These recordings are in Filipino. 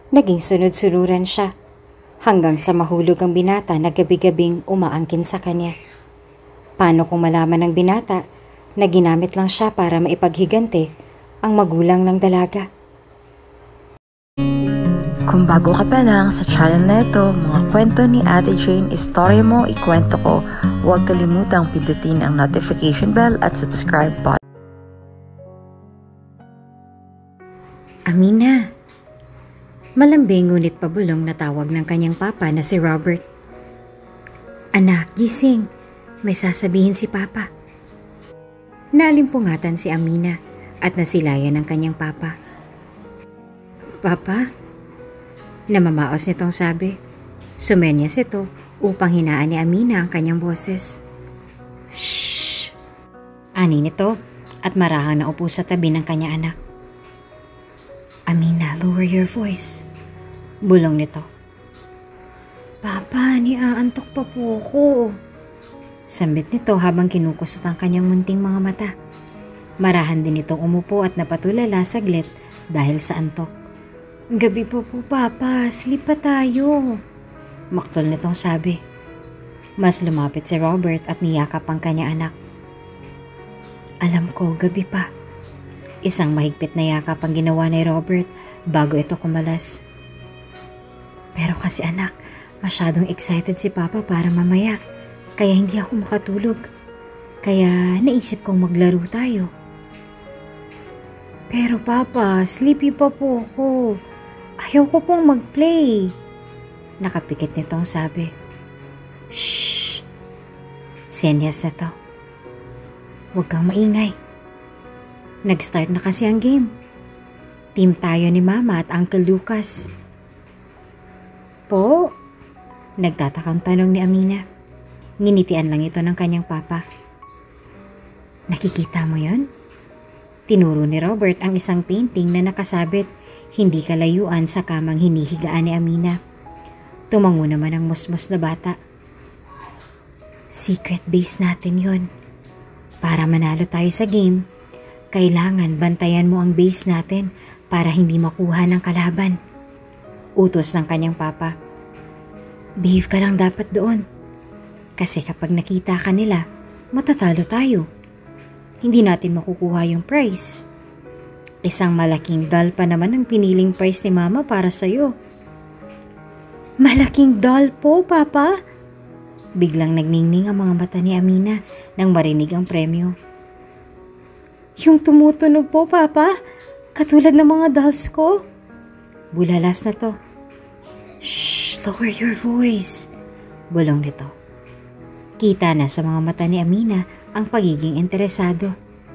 Naging sunod-sunuran siya hanggang sa mahulog ang binata na gabi-gabing umaangkin sa kanya. Paano kung malaman ng binata na ginamit lang siya para maipaghigante ang magulang ng dalaga? Kung bago ka pa lang sa channel na ito, mga kwento ni Ate Jane, istorya mo, ikwento ko, huwag kalimutang pindutin ang notification bell at subscribe button. Amina. Malambing ngunit pabulong na tawag ng kanyang papa na si Robert. Anak, gising. May sasabihin si papa. Nalimpungatan si Amina at nasilayan ng kanyang papa. Papa? Namamaos nitong sabi. Sumenyas ito upang hinaan ni Amina ang kanyang boses. Shhh! Ani nito at marahang naupo sa tabi ng kanya anak. Amina, lower your voice. Bulong nito. Papa, niaantok pa po ako. Sambit nito habang kinukusot ang kanyang munting mga mata. Marahan din itong umupo at napatulala saglit dahil sa antok. Gabi pa po, Papa. Sleep pa tayo. Maktol nitong sabi. Mas lumapit si Robert at niyakap ang kanya anak. Alam ko, gabi pa. Isang mahigpit na yakap ang ginawa ni Robert bago ito kumalas. Pero kasi anak, masyadong excited si Papa para mamaya. Kaya hindi ako makatulog. Kaya naisip kong maglaro tayo. Pero Papa, sleepy pa po ako. Ayaw ko pong mag-play. Nakapikit nitong sabi. Shhh! Senyas na to. Huwag kang maingay. Nag-start na kasi ang game. Team tayo ni Mama at Uncle Lucas. Po? Nagtatakang tanong ni Amina. Nginitian lang ito ng kanyang papa. Nakikita mo yon? Tinuro ni Robert ang isang painting na nakasabit hindi kalayuan sa kamang hinihigaan ni Amina. Tumango naman ang musmos na bata. Secret base natin yon. Para manalo tayo sa game, kailangan bantayan mo ang base natin para hindi makuha ng kalaban. Utos ng kanyang papa. Behave ka lang dapat doon. Kasi kapag nakita ka nila, matatalo tayo. Hindi natin makukuha yung prize. Isang malaking doll pa naman ang piniling prize ni Mama para sa'yo. Malaking doll po, Papa? Biglang nagningning ang mga mata ni Amina nang marinig ang premyo. Yung tumutunog po, Papa? Katulad ng mga dolls ko? Bulalas na to. Shh! Lower your voice. Bulong nito. Kita na sa mga mata ni Amina ang pagiging interesado.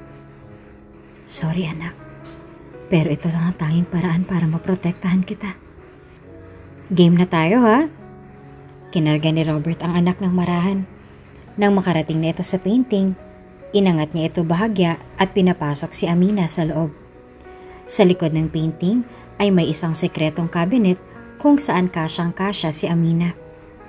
Sorry anak, pero ito lang ang tanging paraan para maprotektahan kita. Game na tayo ha? Kinarga ni Robert ang anak ng marahan. Nang makarating na ito sa painting, inangat niya ito bahagya at pinapasok si Amina sa loob. Sa likod ng painting ay may isang sekretong cabinet kung saan kasyang-kasya si Amina.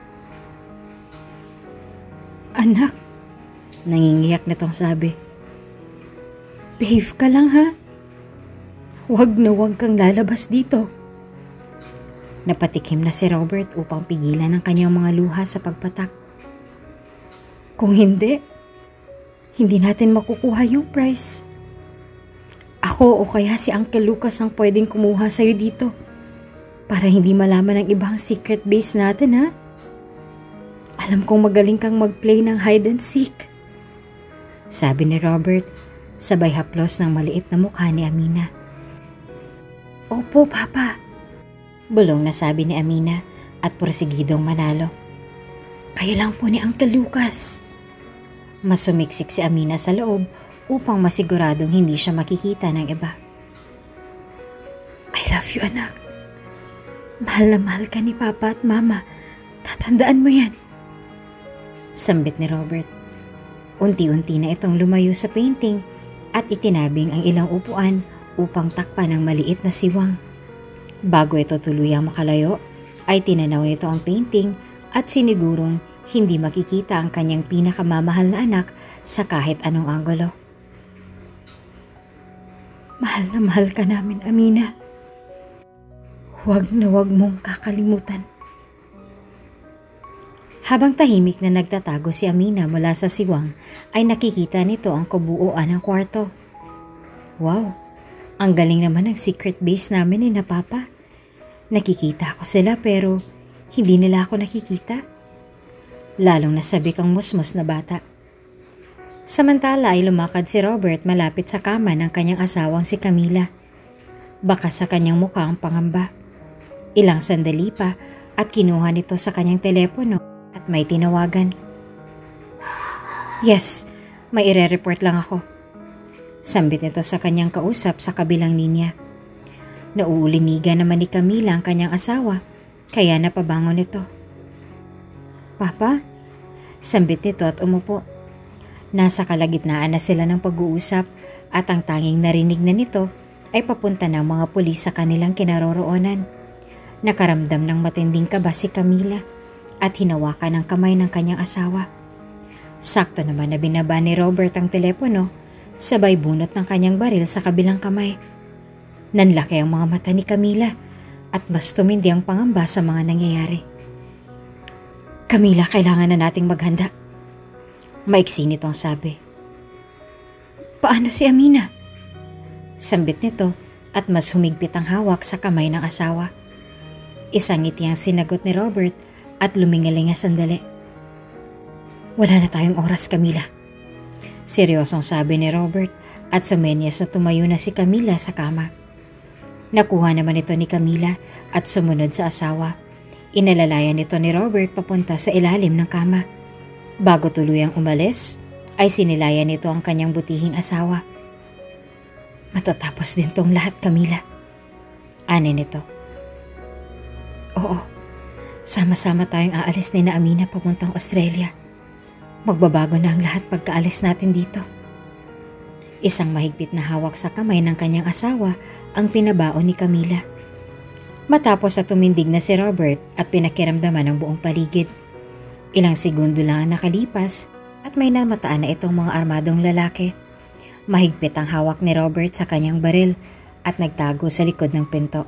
Anak, nangingiyak nitong sabi. Behave ka lang ha? Huwag na huwag kang lalabas dito. Napatikim na si Robert upang pigilan ang kanyang mga luha sa pagpatak. Kung hindi natin makukuha yung prize. Ako o kaya si Uncle Lucas ang pwedeng kumuha sa'yo dito para hindi malaman ng ibang secret base natin ha? Alam kong magaling kang mag-play ng hide and seek. Sabi ni Robert, sabay haplos ng maliit na mukha ni Amina. Opo, Papa. Bulong na sabi ni Amina at porsigidong manalo. Kayo lang po ni Uncle Lucas. Mas sumiksik si Amina sa loob upang masiguradong hindi siya makikita ng iba. I love you, anak. Mahal na mahal ka ni Papa at Mama. Tatandaan mo yan. Sambit ni Robert. Unti-unti na itong lumayo sa painting at itinabing ang ilang upuan upang takpan ng maliit na siwang. Bago ito tuluyang makalayo, ay tinanaw nito ang painting at sinigurong hindi makikita ang kanyang pinakamamahal na anak sa kahit anong anggulo. Mahal na mahal ka namin, Amina. Huwag na huwag mong kakalimutan. Habang tahimik na nagtatago si Amina mula sa siwang, ay nakikita nito ang kabuuan ng kwarto. Wow, ang galing naman ng secret base namin na Papa. Nakikita ko sila pero hindi nila ako nakikita. Lalong nasabik ang musmos na bata. Samantala ay lumakad si Robert malapit sa kama ng kanyang asawang si Camila. Baka sa kanyang mukha ang pangamba. Ilang sandali pa at kinuha nito sa kanyang telepono at may tinawagan. Yes, may ire-report lang ako. Sambit nito sa kanyang kausap sa kabilang linya. Nauulinigan naman ni Camila ang kanyang asawa, kaya napabangon nito. Papa? Sambit nito at umupo. Nasa kalagitnaan na sila ng pag-uusap at ang tanging narinig na nito ay papunta ng mga pulis sa kanilang kinaroroonan. Nakaramdam ng matinding kaba si Camila at hinawakan ang kamay ng kanyang asawa. Sakto naman na binaba ni Robert ang telepono, sabay bunot ng kanyang baril sa kabilang kamay. Nanlaki ang mga mata ni Camila at mas tumindi ang pangamba sa mga nangyayari. Camila, kailangan na nating maghanda. Maiksi nitong sabi. Paano si Amina? Sambit nito at mas humigpit ang hawak sa kamay ng asawa. Isang ngiti ang sinagot ni Robert at lumingalinga sandali. Wala na tayong oras, Camila. Seryosong sabi ni Robert at sumenyas na tumayo na si Camila sa kama. Nakuha naman ito ni Camila at sumunod sa asawa. Inalalayan ito ni Robert papunta sa ilalim ng kama. Bago tuluyang umalis, ay sinilayan nito ang kanyang butihing asawa. Matatapos din tong lahat, Camila. Ani nito. Oo, sama-sama tayong aalis ni na Amina papuntang Australia. Magbabago na ang lahat pagkaalis natin dito. Isang mahigpit na hawak sa kamay ng kanyang asawa ang pinabaon ni Camila. Matapos at tumindig na si Robert at pinakiramdaman ang buong paligid. Ilang segundo lang ang nakalipas at may namataan na itong mga armadong lalaki. Mahigpit ang hawak ni Robert sa kanyang baril at nagtago sa likod ng pinto.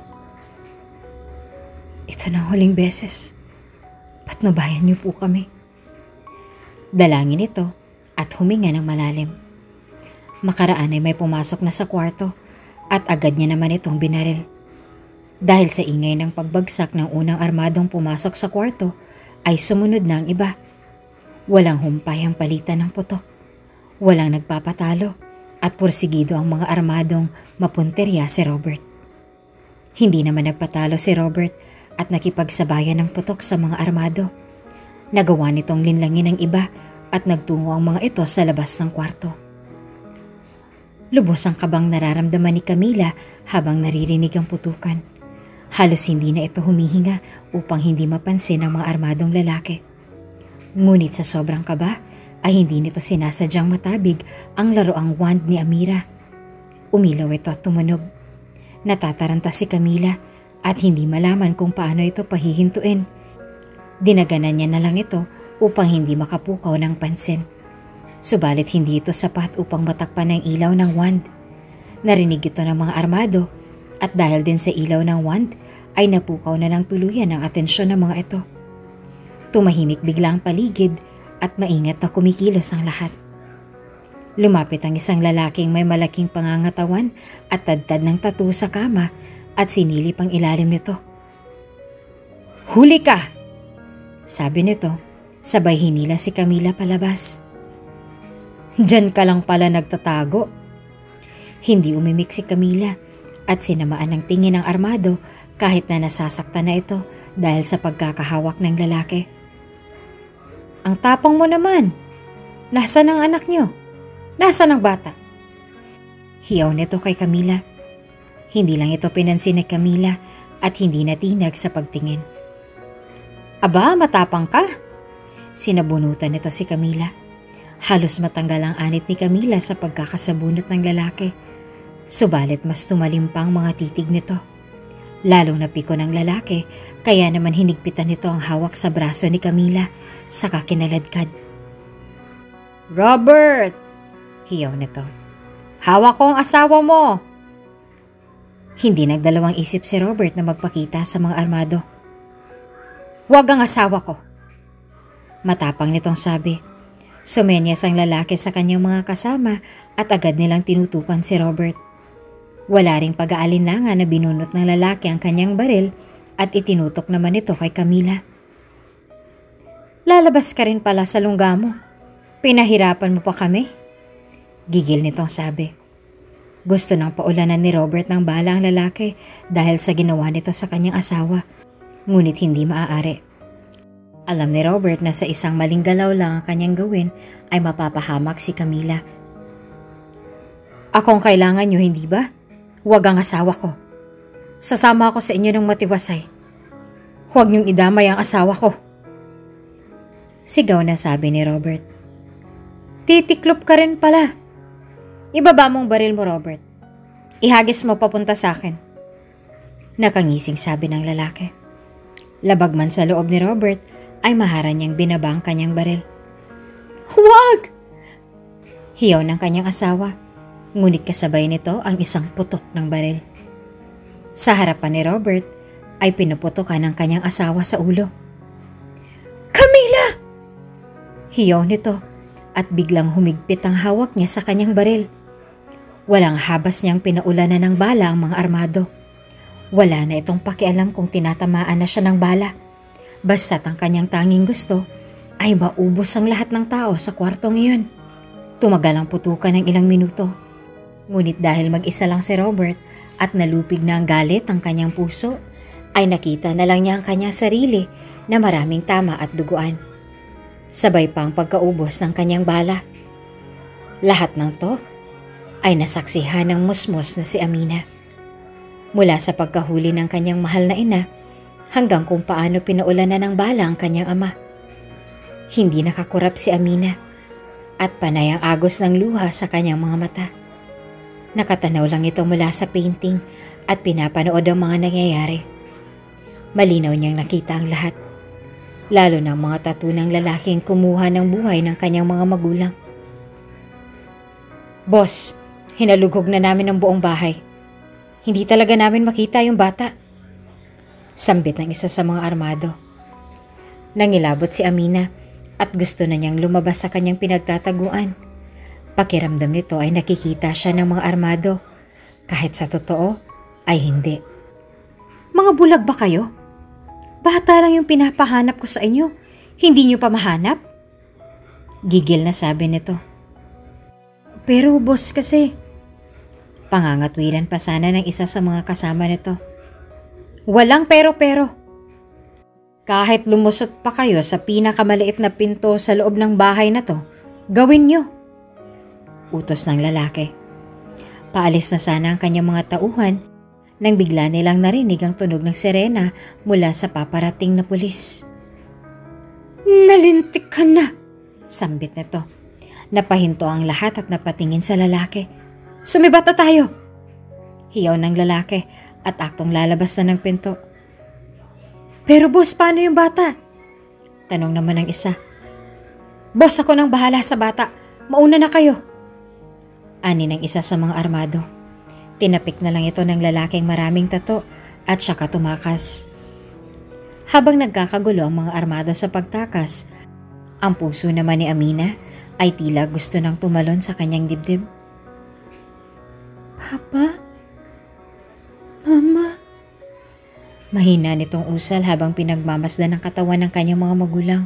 Ito na huling beses. Patnubayan niyo po kami. Dalangin ito at huminga ng malalim. Makaraan ay may pumasok na sa kwarto at agad niya naman itong binaril. Dahil sa ingay ng pagbagsak ng unang armadong pumasok sa kwarto, ay sumunod na ang iba. Walang humpay ang palitan ng putok. Walang nagpapatalo at pursigido ang mga armadong mapunterya si Robert. Hindi naman nagpatalo si Robert at nakipagsabayan ng putok sa mga armado. Nagawa nitong linlangin ng iba at nagtungo ang mga ito sa labas ng kwarto. Lubos ang kabang nararamdaman ni Camila habang naririnig ang putukan. Halos hindi na ito humihinga upang hindi mapansin ang mga armadong lalaki. Ngunit sa sobrang kaba ay hindi nito sinasadyang matabig ang laruang wand ni Amira. Umilaw ito at tumunog. Natataranta si Camila at hindi malaman kung paano ito pahihintuin. Dinaganan niya na lang ito upang hindi makapukaw ng pansin. Subalit hindi ito sapat upang matakpan ang ilaw ng wand. Narinig ito ng mga armado at dahil din sa ilaw ng wand ay napukaw na ng tuluyan ang atensyon ng mga ito. Tumahimik bigla ang paligid at maingat na kumikilos ang lahat. Lumapit ang isang lalaking may malaking pangangatawan at tadtad ng tattoo sa kama at sinilip ang ilalim nito. Huli ka! Sabi nito, sabay hinila si Camila palabas. Diyan ka lang pala nagtatago. Hindi umimik si Camila at sinamaan ng tingin ng armado kahit na nasasaktan na ito dahil sa pagkakahawak ng lalaki. Ang tapang mo naman. Nasaan ang anak niyo? Nasaan ang bata? Hiyaw nito kay Camila. Hindi lang ito pinansin ni Camila at hindi natinag sa pagtingin. Aba, matapang ka. Sinabunutan nito si Camila. Halos matanggal ang anit ni Camila sa pagkakasabunot ng lalaki. Subalit mas tumalim pa ang mga titig nito. Lalong napiko ng lalaki, kaya naman hinigpitan nito ang hawak sa braso ni Camila, saka kinaladkad. Robert! Hiyaw nito. Hawak ko ang asawa mo! Hindi nagdalawang isip si Robert na magpakita sa mga armado. "Huwag ang asawa ko," matapang nitong sabi. Sumenyas ang lalaki sa kanyang mga kasama at agad nilang tinutukan si Robert. Wala ring pag-aalinlangan na binunot ng lalaki ang kanyang baril at itinutok naman ito kay Camila. "Lalabas ka rin pala sa lungga mo. Pinahirapan mo pa kami?" Gigil nitong sabi. Gusto nang paulanan ni Robert ng bala ang lalaki dahil sa ginawa nito sa kanyang asawa, ngunit hindi maaari. Alam ni Robert na sa isang maling galaw lang ang kanyang gawin ay mapapahamak si Camila. "Akong kailangan nyo, hindi ba? Huwag ang asawa ko. Sasama ako sa inyo ng matiwasay. Huwag niyong idamay ang asawa ko." Sigaw na sabi ni Robert. "Titiklop ka rin pala. Ibaba mong baril mo, Robert. Ihagis mo papunta sa akin." Nakangising sabi ng lalaki. Labag man sa loob ni Robert ay maharan niyang binaba ang kanyang baril. "Huwag!" Hiyaw ng kanyang asawa, ngunit kasabay nito ang isang putok ng baril. Sa harapan ni Robert ay pinuputokan ng kanyang asawa sa ulo. "Camila!" Hiyaw nito at biglang humigpit ang hawak niya sa kanyang baril. Walang habas niyang pinaulanan ng bala ang mga armado. Wala na itong pakialam kung tinatamaan na siya ng bala. Basta't ang kanyang tanging gusto ay maubos ang lahat ng tao sa kwartong iyon. Tumagal ang putukan ng ilang minuto. Ngunit dahil mag-isa lang si Robert at nalupig na ang galit ang kanyang puso, ay nakita na lang niya ang kanyang sarili na maraming tama at duguan. Sabay pa ang pagkaubos ng kanyang bala. Lahat ng to ay nasaksihan ng musmos na si Amina. Mula sa pagkahuli ng kanyang mahal na ina, hanggang kung paano pinaulanan ng bala ang kanyang ama. Hindi nakakurap si Amina at panay ang agos ng luha sa kanyang mga mata. Nakatanaw lang ito mula sa painting at pinapanood ang mga nangyayari. Malinaw niyang nakita ang lahat, lalo ng mga tattoo ng lalaking kumuha ng buhay ng kanyang mga magulang. "Boss, hinalugog na namin ang buong bahay. Hindi talaga namin makita yung bata." Sambit ng isa sa mga armado. Nangilabot si Amina at gusto na niyang lumabas sa kanyang pinagtataguan. Pakiramdam nito ay nakikita siya ng mga armado, kahit sa totoo ay hindi. "Mga bulag ba kayo? Bata lang yung pinapahanap ko sa inyo. Hindi niyo pa mahanap?" Gigil na sabi nito. "Pero boss kasi..." Pangangatwiran pa sana ng isa sa mga kasama nito. "Walang pero-pero. Kahit lumusot pa kayo sa pinakamaliit na pinto sa loob ng bahay na to, gawin nyo." Utos ng lalaki. Paalis na sana ang kanyang mga tauhan nang bigla nilang narinig ang tunog ng sirena mula sa paparating na pulis. "Nalintik ka na!" sambit nito. Napahinto ang lahat at napatingin sa lalaki. "Sumibat na tayo!" Hiyaw ng lalaki at aktong lalabas na ng pinto. "Pero boss, paano yung bata?" tanong naman ng isa. "Boss, ako nang bahala sa bata. Mauna na kayo." Ani ng isa sa mga armado. Tinapik na lang ito ng lalaking maraming tato at saka tumakas. Habang nagkakagulo ang mga armado sa pagtakas, ang puso naman ni Amina ay tila gusto nang tumalon sa kanyang dibdib. "Papa? Mama?" Mahina nitong usal habang pinagmamasdan ng katawan ng kanyang mga magulang.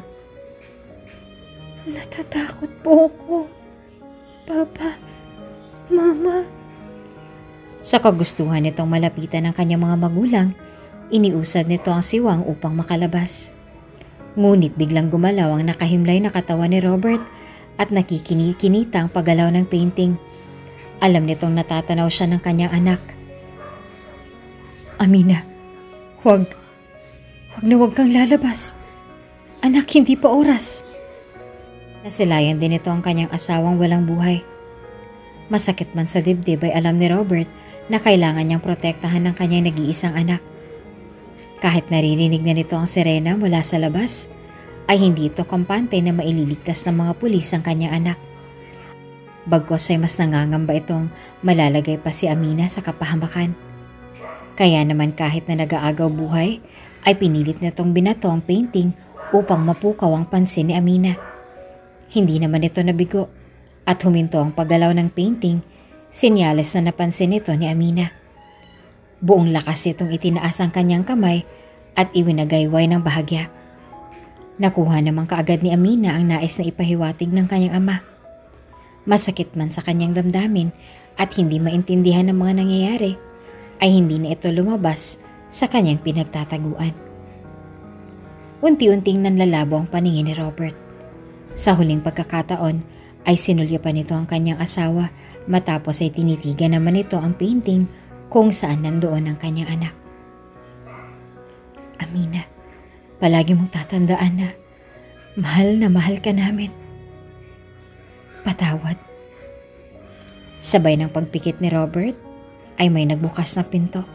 "Natatakot po ako. Papa, Mama." Sa kagustuhan nitong malapitan ng kanyang mga magulang, iniusad nito ang siwang upang makalabas. Ngunit biglang gumalaw ang nakahimlay na katawan ni Robert at nakikinikinita ang paggalaw ng painting. Alam nitong natatanaw siya ng kanyang anak. "Amina, huwag kang lalabas. Anak, hindi pa oras." Nasilayan din ito ang kanyang asawang walang buhay. Masakit man sa dibdib ay alam ni Robert na kailangan niyang protektahan ng kanyang nag-iisang anak. Kahit naririnig na nito ang sirena mula sa labas, ay hindi ito kampante na maililigtas ng mga pulis ang kanyang anak. Bagkos ay mas nangangamba itong malalagay pa si Amina sa kapahamakan. Kaya naman kahit na nag-aagaw buhay, ay pinilit nitong binato ang painting upang mapukaw ang pansin ni Amina. Hindi naman ito nabigo at huminto ang paggalaw ng painting, senyales na napansin nito ni Amina. Buong lakas itong itinaas ang kanyang kamay at iwinagayway ng bahagya. Nakuha naman kaagad ni Amina ang nais na ipahiwatig ng kanyang ama. Masakit man sa kanyang damdamin at hindi maintindihan ng mga nangyayari, ay hindi na ito lumabas sa kanyang pinagtataguan. Unti-unting nanlalabo ang paningin ni Robert. Sa huling pagkakataon ay sinulya pa nito ang kanyang asawa matapos ay tinitigan naman ito ang painting kung saan nandoon ang kanyang anak. Amina, palagi mong tatandaan na mahal ka namin. Patawad. Sabay ng pagpikit ni Robert ay may nagbukas na pinto.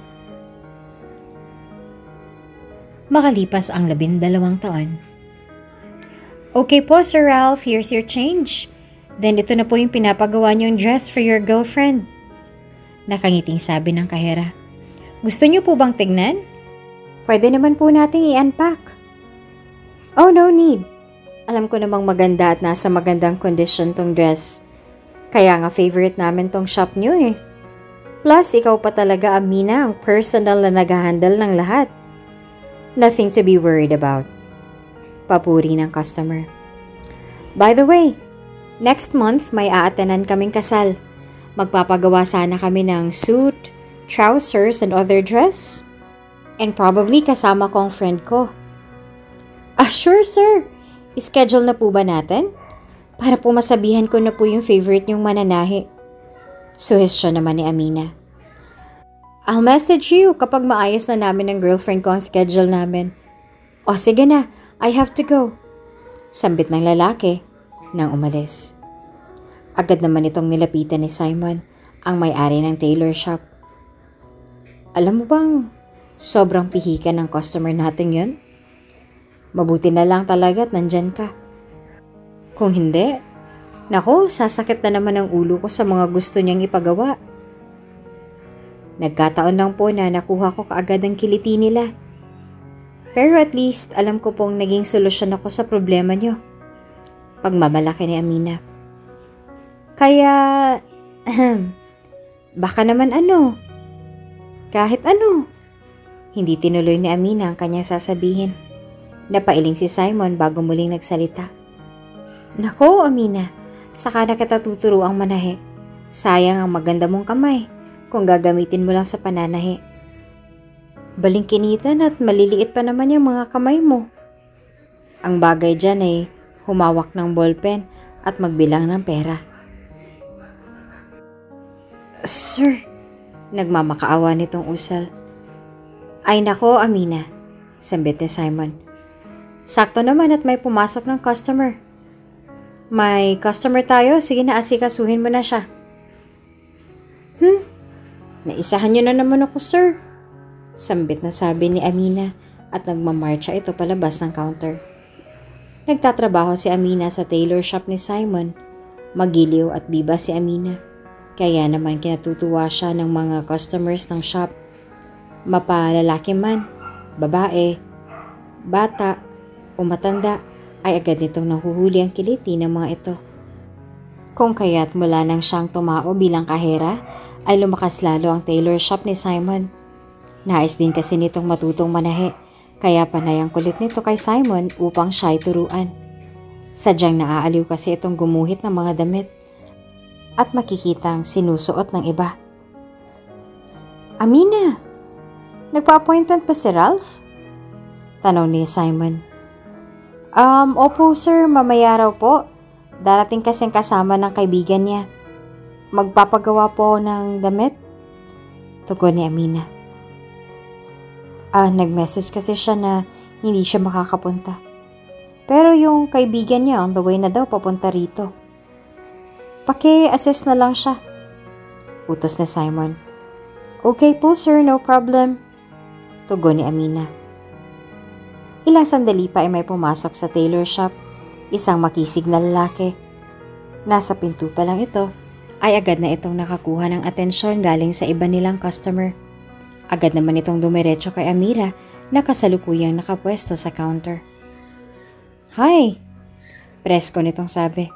Makalipas ang 12 taon. Okay po, Sir Ralph, here's your change. Then ito na po yung pinapagawa niyong dress for your girlfriend. Nakangiting sabi ng kahera. Gusto niyo po bang tignan? Pwede naman po nating i-unpack. Oh, no need. Alam ko namang maganda at nasa magandang kondisyon tong dress. Kaya nga favorite namin tong shop niyo eh. Plus, ikaw pa talaga, Amina, ang personal na nag-handle ng lahat. Nothing to be worried about. Papuri ng customer. By the way, next month may aatenan kaming kasal. Magpapagawa sana kami ng suit, trousers, and other dress. And probably kasama ko ang friend ko. Sure sir. Schedule na po ba natin? Para po masabihan ko na po yung favorite niyong mananahi. Suhestyon naman ni Amina. I'll message you kapag maayos na namin ng girlfriend ko ang schedule namin. O sige na, I have to go. Sambit ng lalaki nang umalis. Agad naman itong nilapitan ni Simon, ang may-ari ng tailor shop. Alam mo bang sobrang pihikan ng customer natin yun? Mabuti na lang talaga at nandyan ka. Kung hindi, naku, sasakit na naman ang ulo ko sa mga gusto niyang ipagawa. Nagkataon lang po na nakuha ko kaagad ang kiliti nila. Pero at least alam ko pong naging solusyon ako sa problema niyo. Pagmamalaki ni Amina. Kaya, baka naman kahit ano. Hindi tinuloy ni Amina ang kanyang sasabihin. Napailing si Simon bago muling nagsalita. Nako, Amina, saka na kita tuturo ang manahe. Sayang ang maganda mong kamay kung gagamitin mo lang sa pananahe. Balingkinitan at maliliit pa naman yung mga kamay mo. Ang bagay dyan ay humawak ng ballpen at magbilang ng pera. Sir, nagmamakaawa nitong usal. Ay nako, Amina, sambit ni Simon. Sakto naman at may pumasok ng customer. May customer tayo, sige na asikasuhin mo na siya. Naisahan niyo na naman ako, sir. Sambit na sabi ni Amina at nagmamarcha ito palabas ng counter. Nagtatrabaho si Amina sa tailor shop ni Simon. Magiliw at biba si Amina. Kaya naman kinatutuwa siya ng mga customers ng shop. Mapalalaki man, babae, bata, o matanda, ay agad nitong nahuhuli ang kiliti ng mga ito. Kung kaya't mula nang siyang tumao bilang kahera, ay lumakas lalo ang tailor shop ni Simon. Nais din kasi nitong matutong manahe, kaya panay ang kulit nito kay Simon upang siya'y turuan. Sadyang naaaliw kasi itong gumuhit ng mga damit at makikitang sinusuot ng iba. Amina, nagpa-appointment pa si Ralph? Tanong ni Simon. Opo sir, mamaya raw po. Darating kasing kasama ng kaibigan niya. Magpapagawa po ng damit? Tugon ni Amina. Nag-message kasi siya na hindi siya makakapunta. Pero yung kaibigan niya on the way na daw papunta rito. Paki-assist na lang siya. Utos ni Simon. Okay po sir, no problem. Tugon ni Amina. Ilang sandali pa ay may pumasok sa tailor shop, isang makisig na lalaki. Nasa pinto pa lang ito, ay agad na itong nakakuha ng atensyon galing sa iba nilang customer. Agad naman itong dumiretso kay Amira na kasalukuyang nakapwesto sa counter. "Hi!" Presko nitong sabi.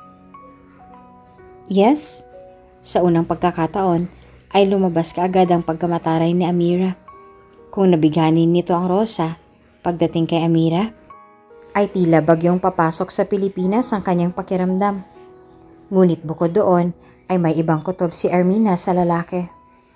"Yes?" Sa unang pagkakataon ay lumabas kaagad ang pagkamataray ni Amira. Kung nabighanin nito ang Rosa, pagdating kay Amira, ay tila bagyong papasok sa Pilipinas ang kanyang pakiramdam. Ngunit bukod doon ay may ibang kutob si Ermina sa lalaki.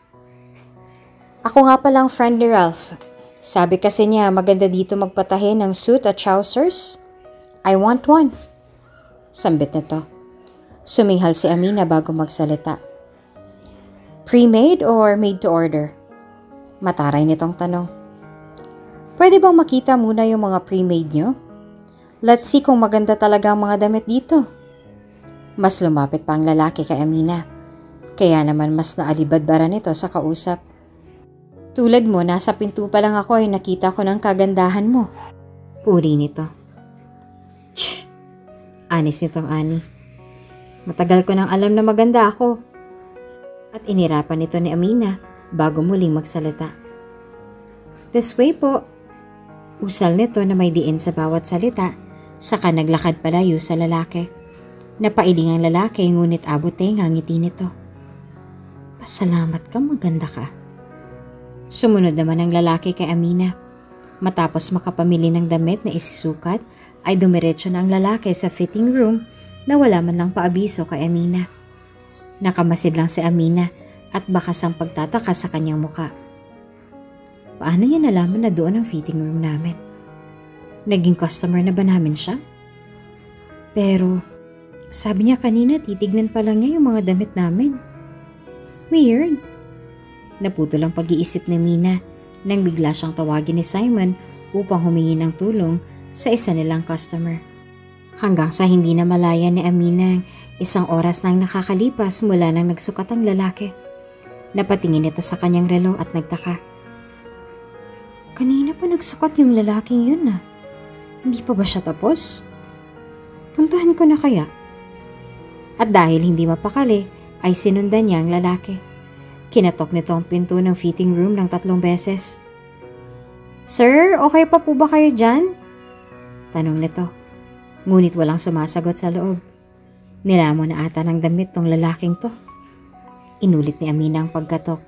"Ako nga palang friend ni Ralph. Sabi kasi niya maganda dito magpatahe ng suit at trousers. I want one." Sambit nito. Suminghal si Amina bago magsalita. "Pre-made or made to order?" Mataray nitong tanong. "Pwede bang makita muna yung mga pre-made nyo? Let's see kung maganda talaga ang mga damit dito." Mas lumapit pa ang lalaki kay Amina. Kaya naman mas naalibadbara nito sa kausap. "Tulad mo, nasa pinto pa lang ako ay nakita ko ng kagandahan mo." Puri nito. "Shh!" Anis nitong ani. "Matagal ko nang alam na maganda ako." At inirapan nito ni Amina bago muling magsalita. "This way po." Usal nito na may diin sa bawat salita, saka naglakad palayo sa lalaki. Napailing ang lalaki ngunit abot ang ngiti nito. "Pasalamat ka, maganda ka." Sumunod naman ang lalaki kay Amina. Matapos makapamili ng damit na isisukat, ay dumiretso na ang lalaki sa fitting room na wala man lang paabiso kay Amina. Nakamasid lang si Amina at bakas ang pagtataka sa kanyang muka. Paano niya nalaman na doon ang fitting room namin? Naging customer na ba namin siya? Pero sabi niya kanina titignan pa lang niya yung mga damit namin. Weird. Naputol ang pag-iisip ni Mina nang bigla siyang tawagin ni Simon upang humingi ng tulong sa isa nilang customer. Hanggang sa hindi na malaya ni Amina, isang oras nang nakakalipas mula nang nagsukat ang lalaki. Napatingin ito sa kanyang relo at nagtaka. Kanina pa nagsukat yung lalaking yun . Hindi pa ba siya tapos? Puntahan ko na kaya? At dahil hindi mapakali, ay sinundan niya ang lalaki. Kinatok nito ang pinto ng fitting room ng 3 beses. Sir, okay pa po ba kayo dyan? Tanong nito. Ngunit walang sumasagot sa loob. Nilamon na ata ng damit tong lalaking to. Inulit ni Amina ang pagkatok.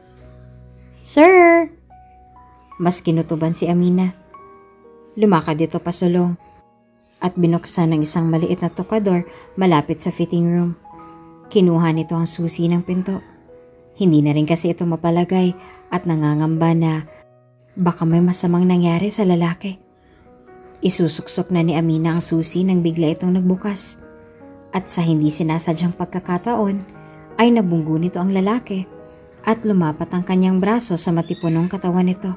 Sir! Mas kinutuban si Amina. Lumakad ito pasulong at binuksan ng isang maliit na tokador malapit sa fitting room. Kinuha nito ang susi ng pinto. Hindi na rin kasi ito mapalagay at nangangamba na baka may masamang nangyari sa lalaki. Isusuksok na ni Amina ang susi nang bigla itong nagbukas. At sa hindi sinasadyang pagkakataon ay nabunggo nito ang lalaki at lumapat ang kanyang braso sa matipunong katawan nito.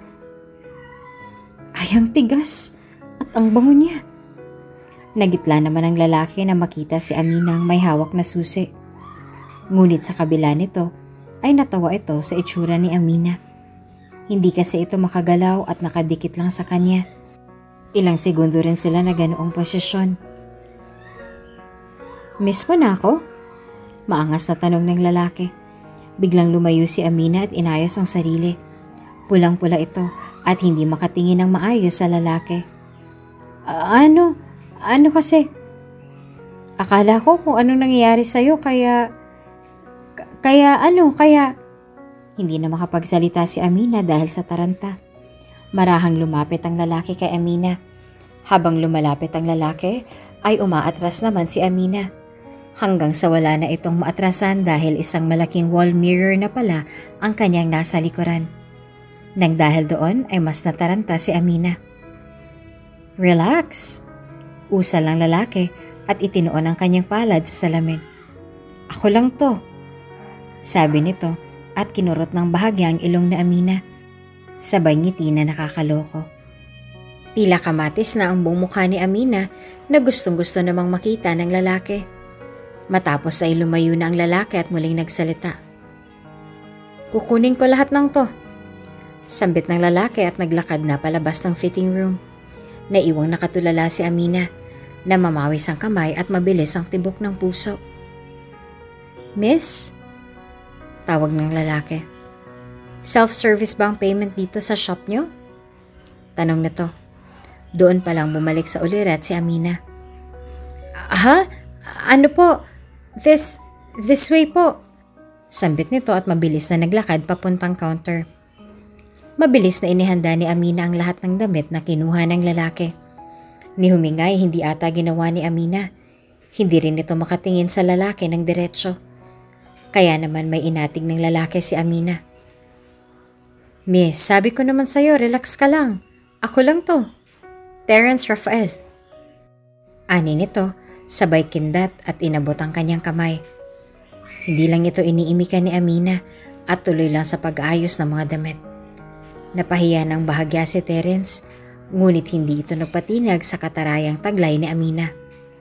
Ay, ang tigas at ang bango niya. Nagitla naman ang lalaki na makita si Aminang may hawak na susi. Ngunit sa kabila nito ay natawa ito sa itsura ni Amina. Hindi kasi ito makagalaw at nakadikit lang sa kanya. Ilang segundo rin sila na ganoong posisyon. Miss mo na ako? Maangas na tanong ng lalaki. Biglang lumayo si Amina at inayos ang sarili. Pulang-pula ito at hindi makatingin ng maayos sa lalaki. Ano kasi? Akala ko kung anong nangyayari sa'yo kaya... Hindi na makapagsalita si Amina dahil sa taranta. Marahang lumapit ang lalaki kay Amina. Habang lumalapit ang lalaki, ay umaatras naman si Amina. Hanggang sa wala na itong maatrasan dahil isang malaking wall mirror na pala ang kanyang nasa likuran. Nang dahil doon ay mas nataranta si Amina. Relax! Usal ang lalaki at itinuon ang kanyang palad sa salamin. Ako lang to. Sabi nito at kinurot ng bahagya ang ilong ni Amina. Sabay ngiti na nakakaloko. Tila kamatis na ang buong mukha ni Amina na gustong-gusto namang makita ng lalaki. Matapos ay lumayo na ang lalaki at muling nagsalita. Kukunin ko lahat ng to. Sambit ng lalaki at naglakad na palabas ng fitting room. Naiwang nakatulala si Amina na mamawis ang kamay at mabilis ang tibok ng puso. Miss? Tawag ng lalaki. Self-service ba ang payment dito sa shop nyo? Tanong nito. Doon palang bumalik sa ulirat si Amina. Ha? Ano po? This way po. Sambit nito at mabilis na naglakad papuntang counter. Mabilis na inihanda ni Amina ang lahat ng damit na kinuha ng lalaki. Ni Humingay hindi ata ginawa ni Amina. Hindi rin ito makatingin sa lalaki ng diretsyo. Kaya naman may inatig ng lalaki si Amina. Miss, sabi ko naman sa'yo, relax ka lang. Ako lang to. Terence Rafael. Ani nito, sabay kindat at inabot ang kanyang kamay. Hindi lang ito iniimikan ni Amina at tuloy lang sa pag-ayos ng mga damit. Napahiya ng bahagya si Terence, ngunit hindi ito nagpatinag sa katarayang taglay ni Amina.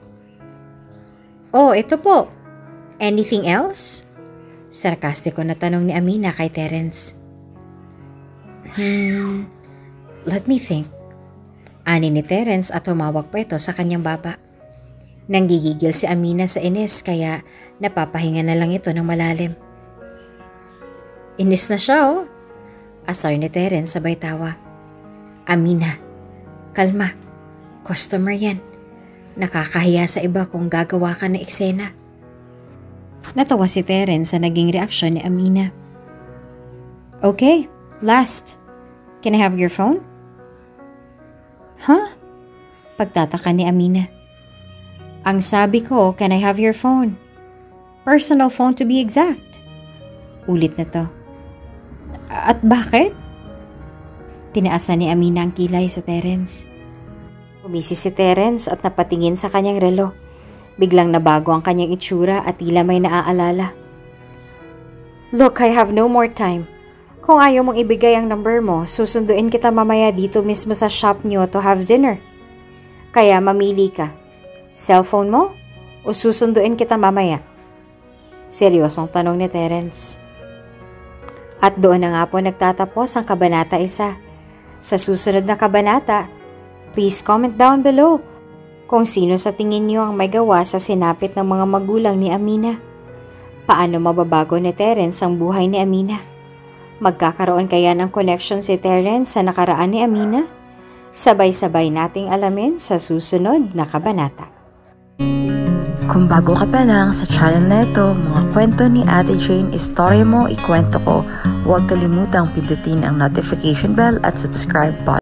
Oh, ito po. Anything else? Sarkastiko na tanong ni Amina kay Terence. Let me think. Ani ni Terence at tumawag pa ito sa kanyang baba. Nanggigigil si Amina sa inis kaya napapahinga na lang ito ng malalim. Inis na siya oh. Asar ni Terence sabay tawa. Amina, kalma. Customer yan. Nakakahiya sa iba kung gagawa ka ng eksena. Natawa si Terence sa naging reaksyon ni Amina. Okay, last. Can I have your phone? Huh? Pagtataka ni Amina. Ang sabi ko, can I have your phone? Personal phone to be exact. Ulit na to. At bakit? Tinaasan ni Amina ang kilay sa Terence. Umisi si Terence at napatingin sa kanyang relo. Biglang nabago ang kanyang itsura at tila may naaalala. Look, I have no more time. Kung ayaw mong ibigay ang number mo, susunduin kita mamaya dito mismo sa shop niyo to have dinner. Kaya mamili ka. Cellphone mo o susunduin kita mamaya? Seryosong tanong ni Terence. At doon na nga po nagtatapos ang Kabanata 1. Sa susunod na kabanata, please comment down below kung sino sa tingin niyo ang may gawa sa sinapit ng mga magulang ni Amina. Paano mababago ni Terence ang buhay ni Amina? Magkakaroon kaya ng connection si Terence sa nakaraan ni Amina? Sabay-sabay nating alamin sa susunod na kabanata. Kung bago ka pa lang sa channel na ito, mga kwento ni Ate Jane, istorya mo, ikwento ko, huwag kalimutang pindutin ang notification bell at subscribe button.